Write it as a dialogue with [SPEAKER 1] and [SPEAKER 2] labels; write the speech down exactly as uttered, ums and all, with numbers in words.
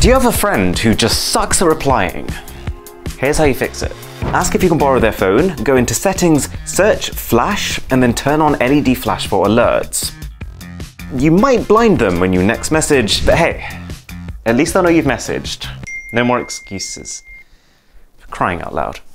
[SPEAKER 1] Do you have a friend who just sucks at replying? Here's how you fix it. Ask if you can borrow their phone, go into settings, search flash, and then turn on L E D flash for alerts. You might blind them when you next message, but hey, at least they'll know you've messaged. No more excuses. For crying out loud.